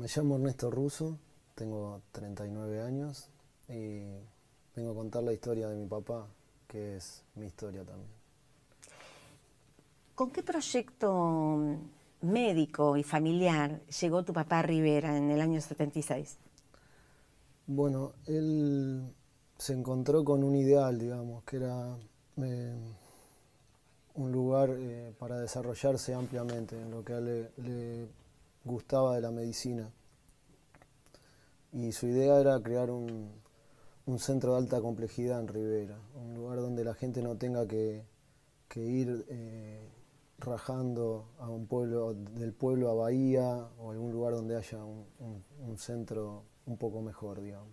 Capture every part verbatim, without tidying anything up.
llamo Ernesto Russo, tengo treinta y nueve años y vengo a contar la historia de mi papá, que es mi historia también. ¿Con qué proyecto médico y familiar llegó tu papá a Rivera en el año setenta y seis? Bueno, él se encontró con un ideal, digamos, que era eh, un lugar eh, para desarrollarse ampliamente en lo que a él le, le gustaba de la medicina. Y su idea era crear un, un centro de alta complejidad en Rivera, un lugar donde la gente no tenga que, que ir eh, rajando a un pueblo, del pueblo a Bahía o algún lugar donde haya un, un, un centro un poco mejor, digamos.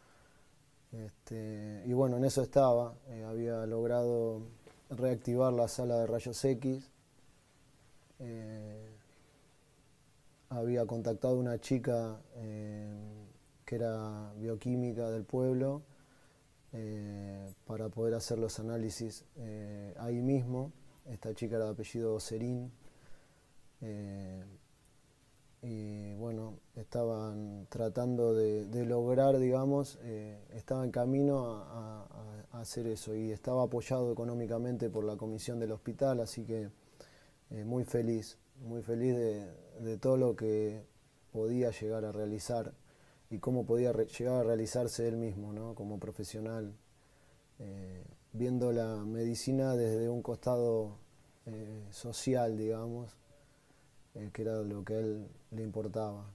Este, y bueno, en eso estaba, eh, había logrado reactivar la sala de rayos X, eh, había contactado a una chica eh, que era bioquímica del pueblo eh, para poder hacer los análisis eh, ahí mismo. Esta chica era de apellido Serín. Eh, y bueno, estaban tratando de, de lograr, digamos, eh, estaba en camino a, a, a hacer eso y estaba apoyado económicamente por la comisión del hospital, así que eh, muy feliz, muy feliz de, de todo lo que podía llegar a realizar y cómo podía re llegar a realizarse él mismo, ¿no? Como profesional, eh, viendo la medicina desde un costado eh, social, digamos, eh, que era lo que a él le importaba.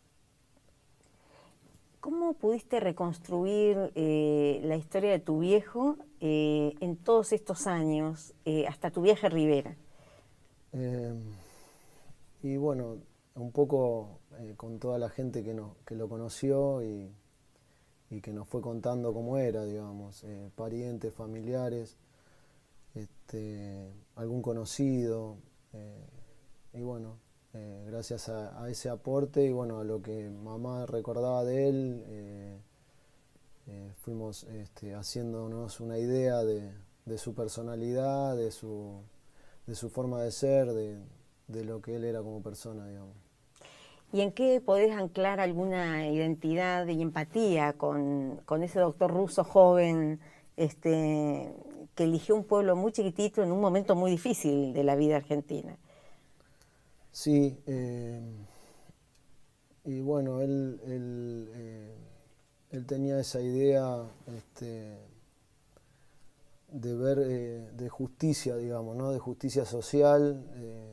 ¿Cómo pudiste reconstruir eh, la historia de tu viejo eh, en todos estos años, eh, hasta tu viaje a Rivera? Eh, y bueno, un poco eh, con toda la gente que, no, que lo conoció y, y que nos fue contando cómo era, digamos, eh, parientes, familiares, este, algún conocido, eh, y bueno, eh, gracias a, a ese aporte y bueno, a lo que mamá recordaba de él, eh, eh, fuimos este, haciéndonos una idea de, de su personalidad, de su, de su forma de ser, de, de lo que él era como persona, digamos. ¿Y en qué podés anclar alguna identidad y empatía con, con ese doctor ruso joven este, que eligió un pueblo muy chiquitito en un momento muy difícil de la vida argentina? Sí, eh, y bueno, él, él, eh, él tenía esa idea este, de ver, eh, de justicia, digamos, ¿no? De justicia social, eh,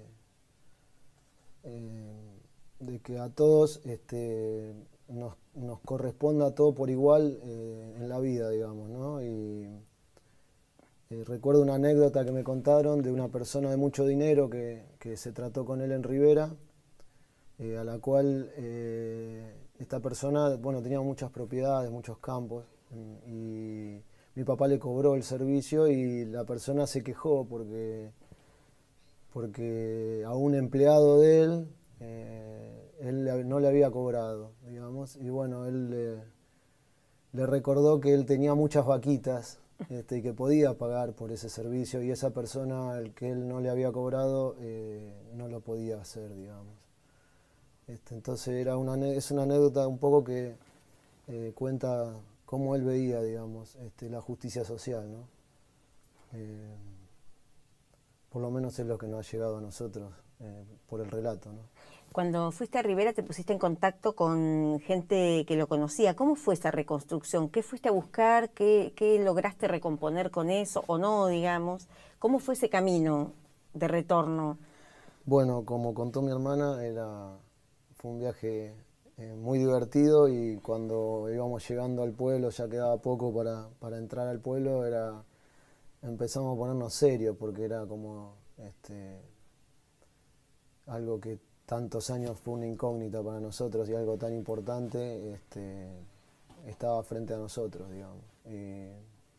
eh, de que a todos este, nos, nos corresponda todo por igual eh, en la vida, digamos, ¿no? Y eh, recuerdo una anécdota que me contaron de una persona de mucho dinero que, que se trató con él en Rivera, eh, a la cual eh, esta persona, bueno, tenía muchas propiedades, muchos campos, y mi papá le cobró el servicio y la persona se quejó porque, porque a un empleado de él, eh, él le, no le había cobrado, digamos, y bueno, él le, le recordó que él tenía muchas vaquitas este, y que podía pagar por ese servicio y esa persona al que él no le había cobrado eh, no lo podía hacer, digamos. Este, entonces era una, es una anécdota un poco que eh, cuenta cómo él veía, digamos, este, la justicia social, ¿no? Eh, por lo menos es lo que nos ha llegado a nosotros eh, por el relato, ¿no? Cuando fuiste a Rivera te pusiste en contacto con gente que lo conocía. ¿Cómo fue esa reconstrucción? ¿Qué fuiste a buscar? ¿Qué, qué lograste recomponer con eso o no, digamos? ¿Cómo fue ese camino de retorno? Bueno, como contó mi hermana, era, fue un viaje eh, muy divertido y cuando íbamos llegando al pueblo, ya quedaba poco para, para entrar al pueblo, era, empezamos a ponernos serios porque era como este, algo que tantos años fue una incógnita para nosotros y algo tan importante este, estaba frente a nosotros, digamos. Y,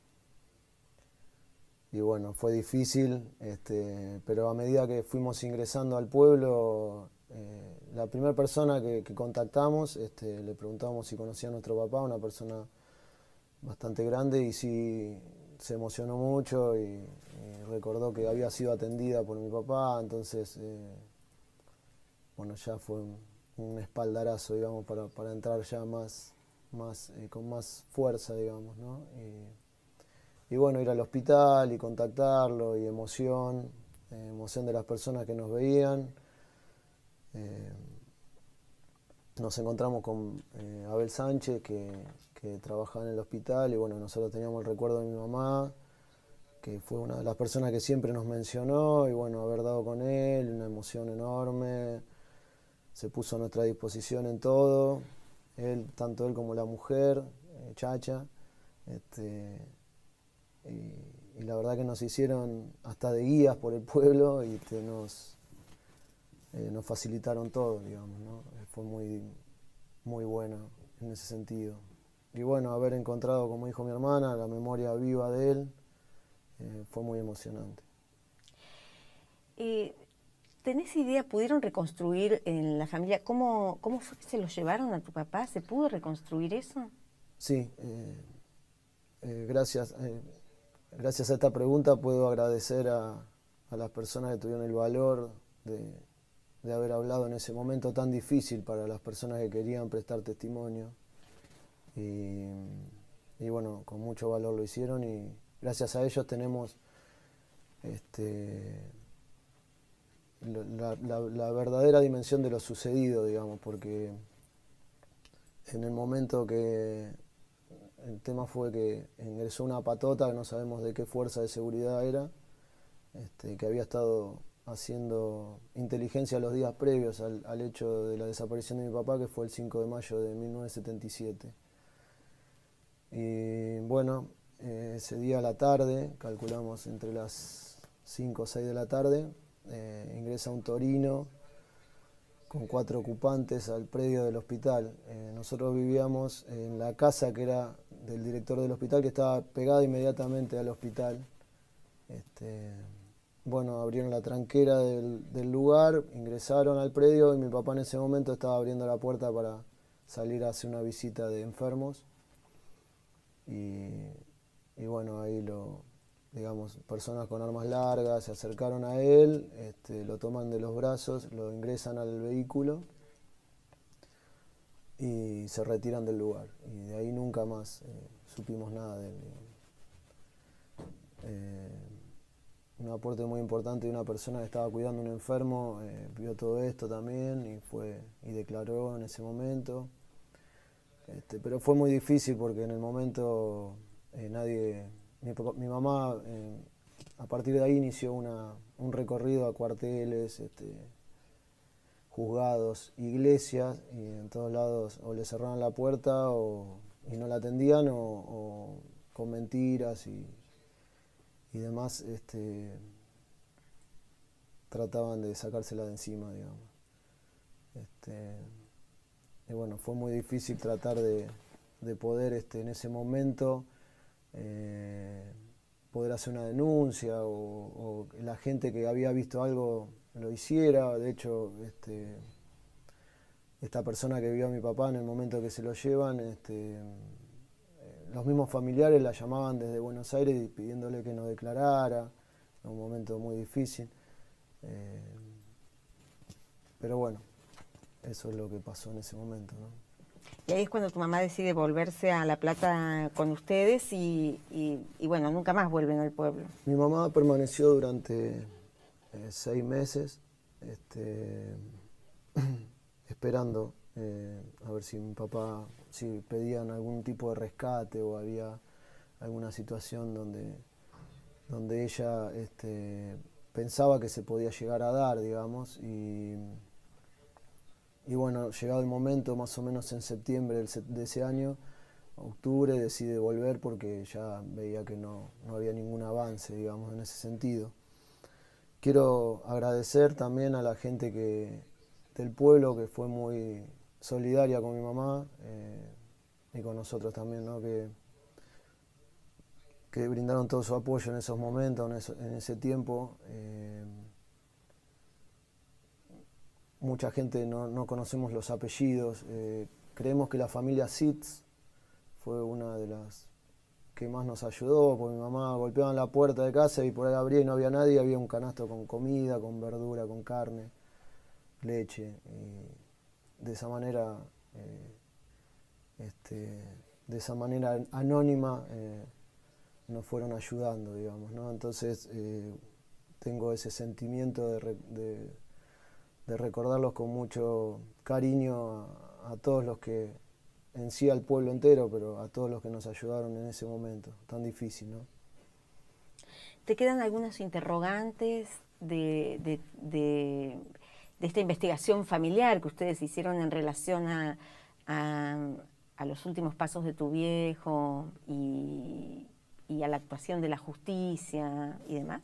y bueno, fue difícil, este, pero a medida que fuimos ingresando al pueblo, eh, la primera persona que, que contactamos, este, le preguntamos si conocía a nuestro papá, una persona bastante grande, y sí se emocionó mucho y, y recordó que había sido atendida por mi papá, entonces, eh, bueno, ya fue un espaldarazo, digamos, para, para entrar ya más, más eh, con más fuerza, digamos, ¿no? Y, y bueno, ir al hospital y contactarlo, y emoción, eh, emoción de las personas que nos veían. Eh, nos encontramos con eh, Abel Sánchez, que, que trabajaba en el hospital, y bueno, nosotros teníamos el recuerdo de mi mamá, que fue una de las personas que siempre nos mencionó, y bueno, haber dado con él, una emoción enorme. Se puso a nuestra disposición en todo, él, tanto él como la mujer, eh, Chacha, este, y, y la verdad que nos hicieron hasta de guías por el pueblo, y este, nos, eh, nos facilitaron todo, digamos, ¿no? Fue muy, muy bueno en ese sentido. Y bueno, haber encontrado, como dijo mi hermana, la memoria viva de él, eh, fue muy emocionante. Eh, ¿Tenés idea, pudieron reconstruir en la familia, cómo, cómo fue que se lo llevaron a tu papá? ¿Se pudo reconstruir eso? Sí, eh, eh, gracias, eh, gracias a esta pregunta puedo agradecer a, a las personas que tuvieron el valor de, de haber hablado en ese momento tan difícil para las personas que querían prestar testimonio. Y, y bueno, con mucho valor lo hicieron, y gracias a ellos tenemos este, la, la, la verdadera dimensión de lo sucedido, digamos, porque en el momento que el tema fue que ingresó una patota, que no sabemos de qué fuerza de seguridad era, este, que había estado haciendo inteligencia los días previos al, al hecho de la desaparición de mi papá, que fue el cinco de mayo de mil novecientos setenta y siete. Y bueno, eh, ese día a la tarde, calculamos entre las cinco o seis de la tarde, eh, ingresa un torino con cuatro ocupantes al predio del hospital. Eh, nosotros vivíamos en la casa que era del director del hospital, que estaba pegada inmediatamente al hospital. Este, bueno, abrieron la tranquera del, del lugar, ingresaron al predio, y mi papá en ese momento estaba abriendo la puerta para salir a hacer una visita de enfermos. Y, y bueno, ahí lo, digamos, personas con armas largas se acercaron a él, este, lo toman de los brazos, lo ingresan al vehículo y se retiran del lugar. Y de ahí nunca más eh, supimos nada de él. Eh, un aporte muy importante de una persona que estaba cuidando a un enfermo, eh, vio todo esto también y fue y declaró en ese momento. Este, pero fue muy difícil porque en el momento eh, nadie, mi, papá, mi mamá eh, a partir de ahí inició una, un recorrido a cuarteles, este, juzgados, iglesias, y en todos lados o le cerraban la puerta o, y no la atendían, o, o con mentiras y, y demás este, trataban de sacársela de encima, digamos. Este, y bueno, fue muy difícil tratar de, de poder este, en ese momento eh, poder hacer una denuncia, o, o la gente que había visto algo lo hiciera. De hecho, este, esta persona que vio a mi papá en el momento que se lo llevan, este, eh, los mismos familiares la llamaban desde Buenos Aires pidiéndole que nos declarara. En un momento muy difícil. Eh, pero bueno, eso es lo que pasó en ese momento, ¿no? Y ahí es cuando tu mamá decide volverse a La Plata con ustedes y, y, y bueno, nunca más vuelven al pueblo. Mi mamá permaneció durante eh, seis meses este, esperando eh, a ver si mi papá, si pedían algún tipo de rescate o había alguna situación donde, donde ella este, pensaba que se podía llegar a dar, digamos, y... Y bueno, llegado el momento, más o menos en septiembre de ese año, octubre, decide volver porque ya veía que no, no había ningún avance, digamos, en ese sentido. Quiero agradecer también a la gente que, del pueblo, que fue muy solidaria con mi mamá eh, y con nosotros también, ¿no? que, que brindaron todo su apoyo en esos momentos, en, eso, en ese tiempo. Eh, Mucha gente no, no conocemos los apellidos. Eh, creemos que la familia Sitz fue una de las que más nos ayudó, porque mi mamá golpeaba en la puerta de casa y por ahí abría y no había nadie, había un canasto con comida, con verdura, con carne, leche. de esa manera, eh, este, de esa manera anónima, eh, nos fueron ayudando, digamos, ¿no? Entonces eh, tengo ese sentimiento de, re, de, de recordarlos con mucho cariño a, a todos los que, en sí al pueblo entero, pero a todos los que nos ayudaron en ese momento tan difícil, ¿no? ¿Te quedan algunos interrogantes de, de, de, de esta investigación familiar que ustedes hicieron en relación a, a, a los últimos pasos de tu viejo y, y a la actuación de la justicia y demás?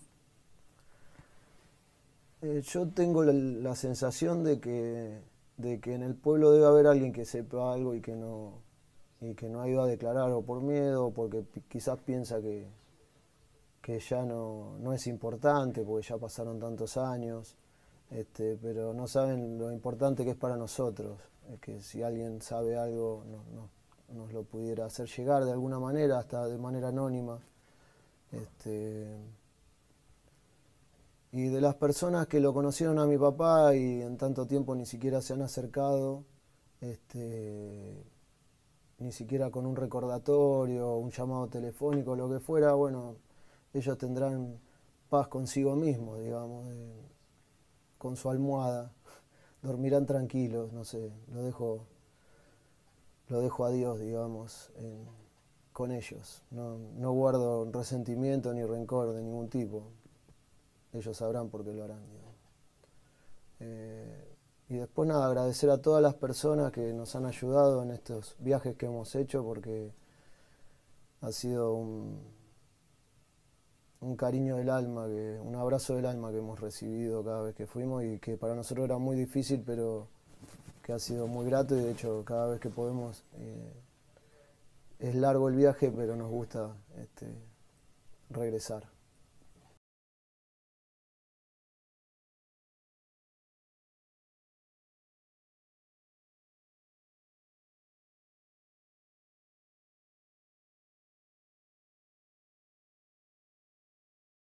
Eh, yo tengo la, la sensación de que, de que en el pueblo debe haber alguien que sepa algo y que no, y que no ha ido a declarar, o por miedo, o porque quizás piensa que, que ya no, no es importante, porque ya pasaron tantos años, este, pero no saben lo importante que es para nosotros, es que si alguien sabe algo no, no, nos lo pudiera hacer llegar de alguna manera, hasta de manera anónima. Este, y de las personas que lo conocieron a mi papá y en tanto tiempo ni siquiera se han acercado, este, ni siquiera con un recordatorio, un llamado telefónico, lo que fuera, bueno, ellos tendrán paz consigo mismos, digamos, eh, con su almohada, dormirán tranquilos, no sé, lo dejo, lo dejo a Dios, digamos, en, con ellos. No, no guardo resentimiento ni rencor de ningún tipo. Ellos sabrán por qué lo harán, digamos. Eh, y después nada, agradecer a todas las personas que nos han ayudado en estos viajes que hemos hecho, porque ha sido un, un cariño del alma, que, un abrazo del alma que hemos recibido cada vez que fuimos y que para nosotros era muy difícil, pero que ha sido muy grato, y de hecho cada vez que podemos, eh, es largo el viaje, pero nos gusta este, regresar.